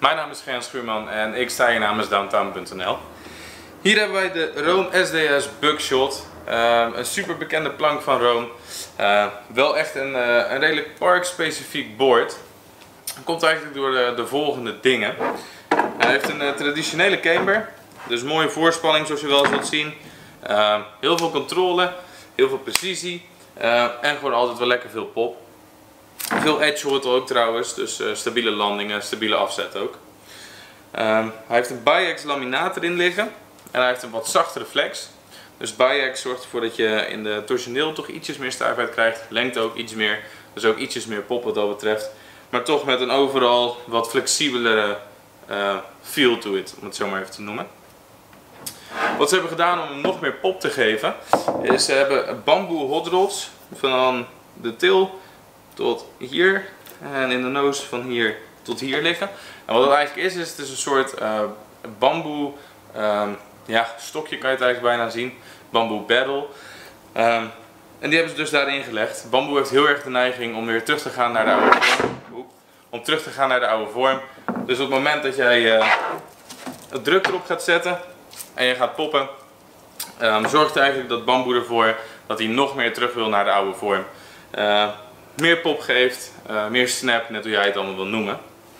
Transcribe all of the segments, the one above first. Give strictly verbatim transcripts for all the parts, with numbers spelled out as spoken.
Mijn naam is Gerrit Schuurman en ik sta hier namens Downtown punt n l. Hier hebben wij de Rome S D S Buckshot, uh, een super bekende plank van Rome. Uh, wel echt een, uh, een redelijk parkspecifiek board. Dat komt eigenlijk door de, de volgende dingen. Hij heeft een uh, traditionele camber, dus mooie voorspanning zoals je wel zult zien. Uh, heel veel controle, heel veel precisie uh, en gewoon altijd wel lekker veel pop. Veel edge hoort er ook trouwens, dus uh, stabiele landingen, stabiele afzet ook. Um, hij heeft een Biax laminaat erin liggen en hij heeft een wat zachtere flex. Dus Biax zorgt ervoor dat je in de torsioneel toch ietsjes meer stijfheid krijgt, lengte ook iets meer, dus ook ietsjes meer pop wat dat betreft. Maar toch met een overal wat flexibelere uh, feel to it, om het zo maar even te noemen. Wat ze hebben gedaan om hem nog meer pop te geven, is ze hebben bamboe hot rods van de til tot hier en in de noos van hier tot hier liggen. En wat het eigenlijk is, is het is een soort uh, bamboe um, ja, stokje kan je het eigenlijk bijna zien, bamboe barrel. Um, en die hebben ze dus daarin gelegd. Bamboe heeft heel erg de neiging om weer terug te gaan naar de oude vorm. Oep. Om terug te gaan naar de oude vorm. Dus op het moment dat jij uh, het druk erop gaat zetten en je gaat poppen, um, zorgt eigenlijk dat bamboe ervoor dat hij nog meer terug wil naar de oude vorm. Uh, meer pop geeft, uh, meer snap, net hoe jij het allemaal wil noemen.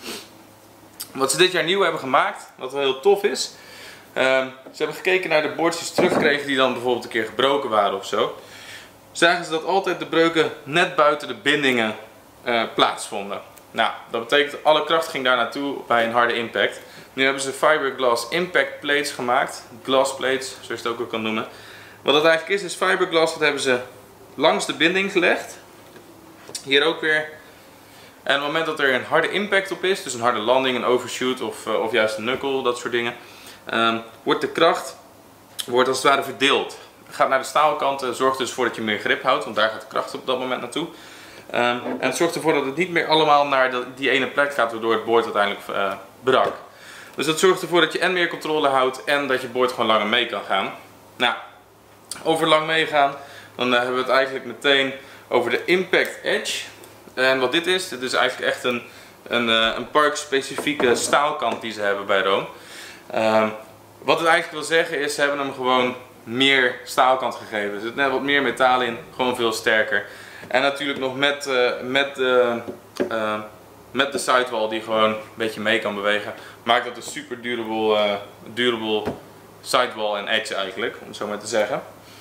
Wat ze dit jaar nieuw hebben gemaakt, wat wel heel tof is. Uh, ze hebben gekeken naar de boards die ze terugkregen die dan bijvoorbeeld een keer gebroken waren of zo. Zagen ze dat altijd de breuken net buiten de bindingen uh, plaatsvonden. Nou, dat betekent dat alle kracht ging daar naartoe bij een harde impact. Nu hebben ze fiberglass impact plates gemaakt. Glass plates, zoals je het ook al kan noemen. Wat het eigenlijk is, is fiberglass, dat hebben ze langs de binding gelegd. Hier ook weer. En op het moment dat er een harde impact op is, dus een harde landing, een overshoot of, uh, of juist een knuckle, dat soort dingen, um, wordt de kracht wordt als het ware verdeeld. Gaat naar de staalkanten, zorgt dus voor dat je meer grip houdt, want daar gaat de kracht op dat moment naartoe. Um, en het zorgt ervoor dat het niet meer allemaal naar de, die ene plek gaat, waardoor het board uiteindelijk uh, brak. Dus dat zorgt ervoor dat je en meer controle houdt en dat je board gewoon langer mee kan gaan. Nou, over lang meegaan, dan uh, hebben we het eigenlijk meteen over de Impact Edge. En wat dit is, dit is eigenlijk echt een, een, een parkspecifieke staalkant die ze hebben bij Rome. Um, wat het eigenlijk wil zeggen is, ze hebben hem gewoon meer staalkant gegeven. Er zit net wat meer metaal in, gewoon veel sterker. En natuurlijk nog met, uh, met, de, uh, met de sidewall die gewoon een beetje mee kan bewegen. Maakt dat een super durable, uh, durable sidewall en edge eigenlijk, om het zo maar te zeggen.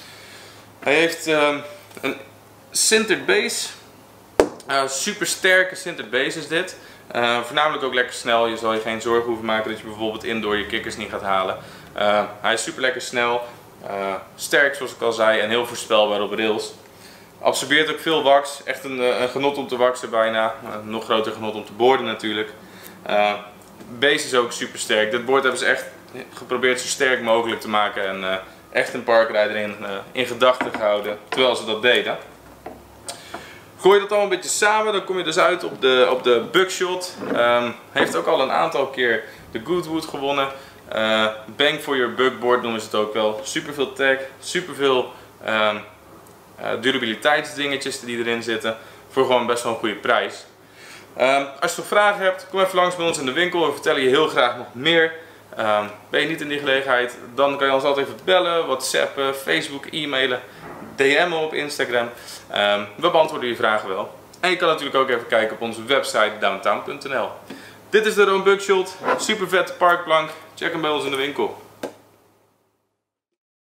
Hij heeft uh, een sintered base. Uh, super sterke sintered base is dit. Uh, voornamelijk ook lekker snel. Je zal je geen zorgen hoeven maken dat je bijvoorbeeld indoor je kikkers niet gaat halen. Uh, hij is super lekker snel. Uh, sterk zoals ik al zei en heel voorspelbaar op rails. Absorbeert ook veel wax. Echt een, een genot om te waxen bijna. Uh, nog groter genot om te boorden natuurlijk. Uh, base is ook super sterk. Dit board hebben ze echt geprobeerd zo sterk mogelijk te maken. En uh, echt een parkrijder in, uh, in gedachten gehouden terwijl ze dat deden. Gooi je dat allemaal een beetje samen, dan kom je dus uit op de, op de Buckshot. Um, heeft ook al een aantal keer de Goodwood gewonnen. Uh, bang for your buckboard noemen ze het ook wel. Super veel tech, super veel um, uh, durabiliteitsdingetjes die erin zitten. Voor gewoon best wel een goede prijs. Um, als je nog vragen hebt, kom even langs bij ons in de winkel. We vertellen je heel graag nog meer. Um, ben je niet in die gelegenheid, dan kan je ons altijd even bellen, whatsappen, Facebook, e-mailen. D M'en op Instagram. Um, we beantwoorden je vragen wel. En je kan natuurlijk ook even kijken op onze website Downtown punt n l. Dit is de Rome Buckshot. Super vette parkplank. Check hem bij ons in de winkel.